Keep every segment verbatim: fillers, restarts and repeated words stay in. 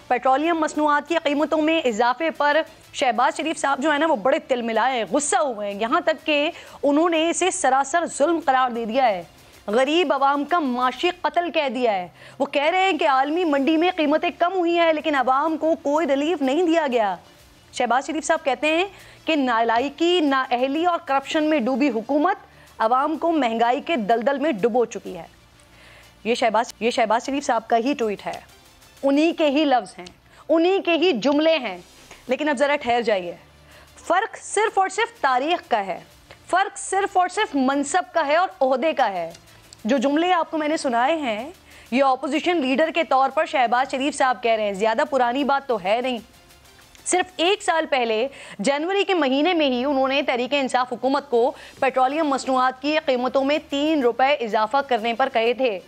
Petroleum مصنوعات کی قیمتوں میں اضافے پر شہباز شریف صاحب جو ہے نا وہ بڑے تل ملائے ہیں، غصہ ہوئے ہیں، یہاں تک کہ انہوں نے اسے سراسر ظلم قرار دے دیا ہے، غریب عوام کا معاشی قتل کہہ دیا ہے۔ وہ کہہ رہے ہیں کہ عالمی منڈی میں قیمتیں کم ہوئی ہیں لیکن عوام کو کوئی ریلیف نہیں دیا گیا۔ شہباز شریف صاحب کہتے ہیں کہ نالائکی، نااہلی اور کرپشن میں ڈوبی حکومت عوام کو مہنگائی کے دلدل میں ڈبو چکی ہے۔ یہ شہباز یہ شہباز شریف صاحب کا ہی ٹویٹ ہے، انہی کے ہی لفظ ہیں، انہی کے ہی جملے ہیں۔ لیکن اب ذرا ٹھہر جائیے، فرق صرف اور صرف تاریخ کا ہے، فرق صرف اور صرف منصب کا ہے اور عہدے کا ہے۔ جو جملے آپ کو میں نے سنائے ہیں یہ اپوزیشن لیڈر کے طور پر شہباز شریف صاحب کہہ رہے ہیں، زیادہ پرانی بات تو ہے نہیں۔ صرف ایک سال پہلے جنوری کے مہینے میں ہی انہوں نے تحریک انصاف حکومت کو پیٹرولیم مصنوعات کی قیمتوں میں تین روپے اضافہ کرنے پر کہے تھے۔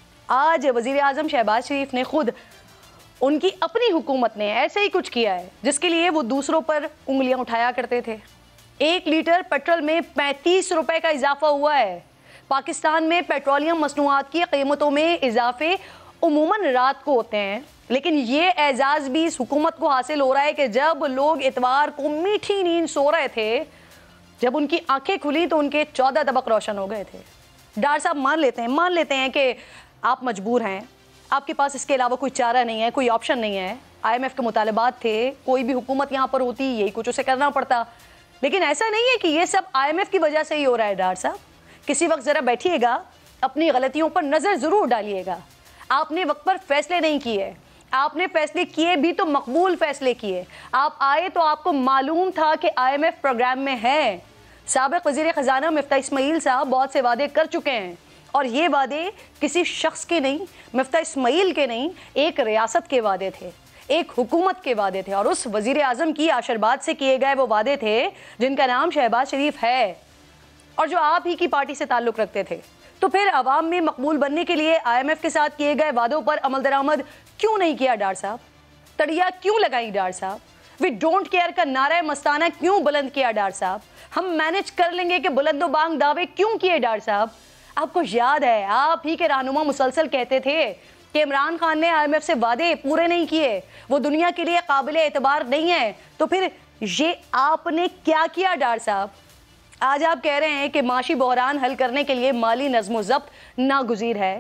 آج وزیر اعظم شہباز شریف نے خود ان کی اپنی حکومت نے ایسے ہی کچھ کیا ہے جس کے لیے وہ دوسروں پر انگلیاں اٹھایا کرتے تھے۔ ایک لیٹر پیٹرول میں پینتیس روپے کا اضافہ ہوا ہے۔ پاکستان میں پیٹرولیم مصنوعات کی قیمتوں میں اضافے عموماً رات کو ہوتے ہیں، لیکن یہ اعزاز بھی اس حکومت کو حاصل ہو رہا ہے کہ جب لوگ اتوار کو میٹھی نیند سو رہے تھے، جب ان کی آنکھیں کھلی تو ان کے چودہ طبق روشن ہو گئے تھے۔ ڈار صاحب مان لیتے ہیں مان لیتے ہیں کہ آپ مجبور ہیں، آپ کے پاس اس کے علاوہ کوئی چارہ نہیں ہے، کوئی آپشن نہیں ہے، آئی ایم ایف کے مطالبات تھے، کوئی بھی حکومت یہاں پر ہوتی یہی کچھ اسے کرنا پڑتا، لیکن ایسا نہیں ہے کہ یہ سب آئی ایم ایف کی وجہ سے ہی ہو رہا ہے۔ ڈار صاحب کسی وقت ذرا بیٹھیے گا، اپنی غلطیوں پر نظر ضرور ڈالیے گا۔ آپ نے وقت پر فیصلے نہیں کیے، آپ نے فیصلے کیے بھی تو مقبول فیصلے کیے۔ آپ آئے تو آپ کو معلوم تھا کہ آئی ایم ایف پروگرام میں ہے۔ سابق وزیر خزانہ مفتاح اسماعیل صاحب بہت سے وعدے کر چکے ہیں، اور یہ وعدے کسی شخص کے نہیں، مفتاح اسماعیل کے نہیں، ایک ریاست کے وعدے تھے، ایک حکومت کے وعدے تھے، اور اس وزیر اعظم کی آشرواد سے کیے گئے وہ وعدے تھے جن کا نام شہباز شریف ہے اور جو آپ ہی کی پارٹی سے تعلق رکھتے تھے۔ تو پھر عوام میں مقبول بننے کے لیے آئی ایم ایف کے ساتھ کیے گئے وعدوں پر عمل درآمد کیوں نہیں کیا؟ ڈار صاحب تڑیا کیوں لگائی؟ ڈار صاحب وی ڈونٹ کیئر کا نعرہ مستانہ کیوں بلند کیا؟ ڈار صاحب ہم مینج کر لیں گے کہ بلند و بانگ دعوے کیوں کیے؟ ڈار صاحب آپ کو یاد ہے آپ ہی کے رہنما مسلسل کہتے تھے کہ عمران خان نے آئی ایم ایف سے وعدے پورے نہیں کیے، وہ دنیا کے لیے قابل اعتبار نہیں ہے۔ تو پھر یہ آپ نے کیا کیا؟ ڈار صاحب آج آپ کہہ رہے ہیں کہ معاشی بحران حل کرنے کے لیے مالی نظم و ضبط ناگزیر ہے۔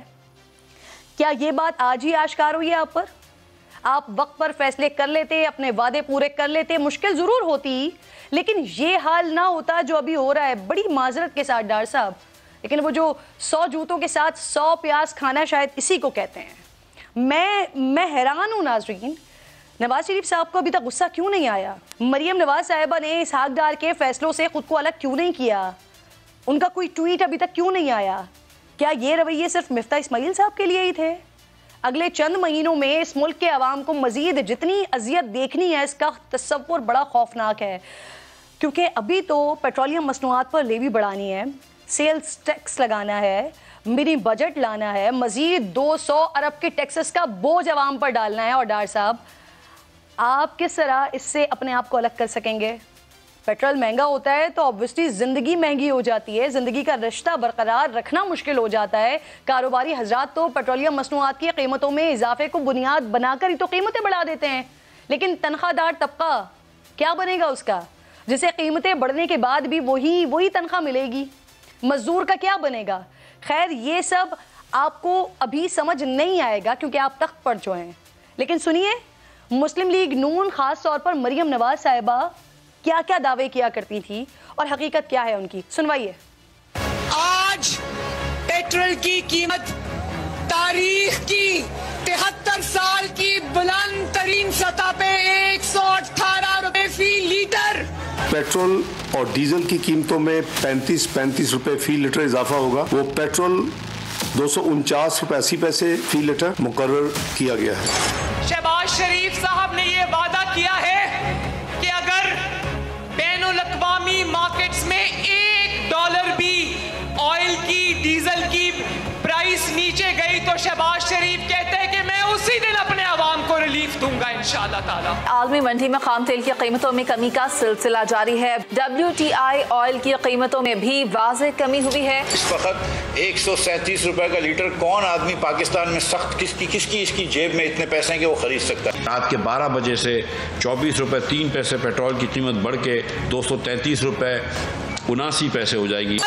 کیا یہ بات آج ہی آشکار ہوئی ہے آپ پر؟ آپ وقت پر فیصلے کر لیتے، اپنے وعدے پورے کر لیتے، مشکل ضرور ہوتی لیکن یہ حال نہ ہوتا جو ابھی ہو رہا ہے۔ بڑی معذرت کے ساتھ ڈار صاحب، لیکن وہ جو سو جوتوں کے ساتھ سو پیاز کھانا شاید اسی کو کہتے ہیں۔ میں میں حیران ہوں ناظرین، نواز شریف صاحب کو ابھی تک غصہ کیوں نہیں آیا؟ مریم نواز صاحبہ نے اسحاق ڈار کے فیصلوں سے خود کو الگ کیوں نہیں کیا؟ ان کا کوئی ٹویٹ ابھی تک کیوں نہیں آیا؟ کیا یہ رویے صرف مفتاح اسماعیل صاحب کے لیے ہی تھے؟ اگلے چند مہینوں میں اس ملک کے عوام کو مزید جتنی اذیت دیکھنی ہے اس کا تصور بڑا خوفناک ہے، کیونکہ ابھی تو پیٹرولیم مصنوعات پر لیوی بڑھانی ہے، سیلز ٹیکس لگانا ہے، منی بجٹ لانا ہے، مزید دو سو ارب کے ٹیکسز کا بوجھ عوام پر ڈالنا ہے۔ اور ڈار صاحب آپ کس طرح اس سے اپنے آپ کو الگ کر سکیں گے؟ پیٹرول مہنگا ہوتا ہے تو obviously زندگی مہنگی ہو جاتی ہے، زندگی کا رشتہ برقرار رکھنا مشکل ہو جاتا ہے۔ کاروباری حضرات تو پیٹرولیم مصنوعات کی قیمتوں میں اضافے کو بنیاد بنا کر ہی تو قیمتیں بڑھا دیتے ہیں، لیکن تنخواہ دار طبقہ کیا بنے گا اس کا، جسے قیمتیں بڑھنے کے بعد بھی وہی وہی تنخواہ ملے گی؟ مزدور کا کیا بنے گا؟ خیر یہ سب آپ کو ابھی سمجھ نہیں آئے گا کیونکہ آپ تخت پر جو ہیں، لیکن سنیے مسلم لیگ نون خاص طور پر مریم نواز صاحبہ کیا کیا دعوے کیا کرتی تھی اور حقیقت کیا ہے ان کی، سنوائیے۔ آج پیٹرول کی قیمت تاریخ کی تہتر سال کی بلند ترین سطح پہ ایک سو اٹھارہ روپے فی لیٹر۔ پیٹرول اور ڈیزل کی قیمتوں میں پینتیس پینتیس روپے فی لیٹر اضافہ ہوگا۔ وہ پیٹرول دو سو انچاس روپے اسی پیسے فی لیٹر مقرر کیا گیا ہے۔ شہباز شریف صاحب نے یہ وعدہ کیا ہے کہ اگر بین الاقوامی مارکیٹس میں ایک ڈالر بھی آئل کی ڈیزل کی پرائس نیچے گئی تو شہباز شریف کہتے ہیں کہ میں اسی دن اپنے عوام کو ریلیف दूंगा इंशाअल्लाह ताला। आलमी मंडी में खाम तेल की कीमतों में कमी का सिलसिला जारी है। डब्ल्यू टी आई ऑयल की कीमतों में भी वाज़ेह कमी हुई है। इस वक्त एक सौ सैंतीस रुपए का लीटर कौन आदमी पाकिस्तान में सख्त किसकी किसकी इसकी जेब में इतने पैसे हैं कि वो खरीद सकता है। रात के बारह बजे से चौबीस रुपए तीन पैसे पेट्रोल की कीमत बढ़ के दो सौ तैंतीस रुपए उनासी पैसे हो जाएगी।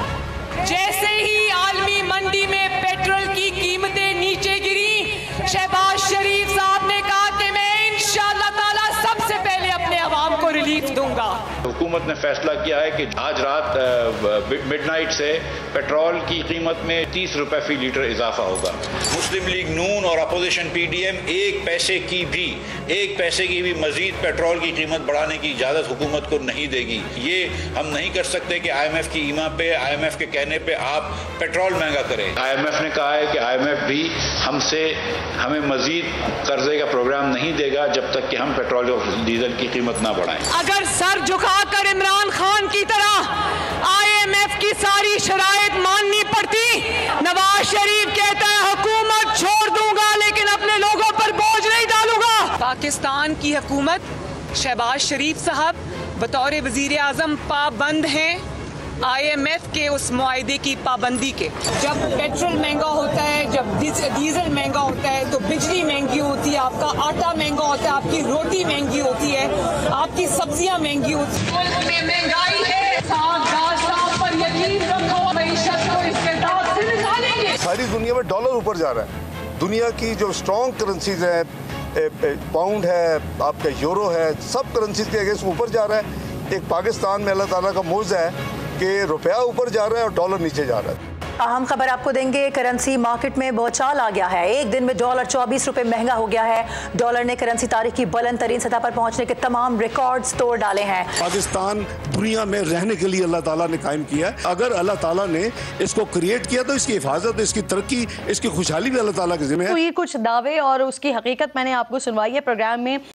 जैसे ही आलमी मंडी में पेट्रोल की कीमतें नीचे गिरी, शहबाज शरीफ साहब ने कहा कि मैं इंशाअल्लाह ताला सबसे पहले अपने अवाम को रिलीफ दूंगा। हुकूमत ने फैसला किया है कि आज रात मिडनाइट से पेट्रोल की कीमत में तीस रुपए फी लीटर इजाफा होगा। मुस्लिम लीग नून और अपोजिशन पी डी एम एक पैसे की भी एक पैसे की भी मजीद पेट्रोल की कीमत बढ़ाने की इजाज़त हुकूमत को नहीं देगी। ये हम नहीं कर सकते कि आई एम एफ की ईमा पे आई एम एफ के कहने पे आप पेट्रोल महंगा करें। आई एम एफ ने कहा है कि आई एम एफ भी हमसे हमें मजीद कर्जे का प्रोग्राम नहीं देगा जब तक कि हम पेट्रोल और डीजल की कीमत ना बढ़ाएं। अगर सर झुकाकर इमरान खान की तरह आई एम एफ की सारी शराइत माननी पड़ती, नवाज शरीफ कहता है हुकूमत छोड़ दूंगा लेकिन अपने लोगों पर बोझ नहीं डालूंगा। पाकिस्तान की हुकूमत, शहबाज शरीफ साहब बतौर वजीर आजम पाबंद हैं आई एम एफ के उस मुआहदे की पाबंदी के। जब पेट्रोल महंगा होता है, जब डीजल महंगा होता है तो बिजली महंगी होती है, आपका आटा महंगा होता है, आपकी रोटी महंगी होती है, आपकी सब्जियां महंगी होती है। मुल्क में महंगाई है, साग दाल साग पर यकीन रखो, मईशत को इसके दाग से निकालेंगे। सारी दुनिया में डॉलर ऊपर जा रहा है। दुनिया की जो स्ट्रॉन्ग करेंसीज है, पाउंड है, आपका यूरो है, सब करेंसीज के अगेंस्ट ऊपर जा रहा है। एक पाकिस्तान में अल्लाह ताला का मौज़ है कि रुपया ऊपर जा रहा है और डॉलर नीचे जा रहा है। अहम खबर आपको देंगे, करेंसी मार्केट में भौचाल आ गया है। एक दिन में डॉलर चौबीस रुपए महंगा हो गया है। डॉलर ने करेंसी तारीख की बुलंद तरीन सतह पर पहुंचने के तमाम रिकॉर्ड्स तोड़ डाले हैं। पाकिस्तान दुनिया में रहने के लिए अल्लाह ताला ने कायम किया है। अगर अल्लाह ताला ने इसको क्रिएट किया तो इसकी हिफाजत, इसकी तरक्की, इसकी खुशहाली भी अल्लाह ताला के जिम्मे है। तो ये कुछ दावे और उसकी हकीकत मैंने आपको सुनवाई है प्रोग्राम में।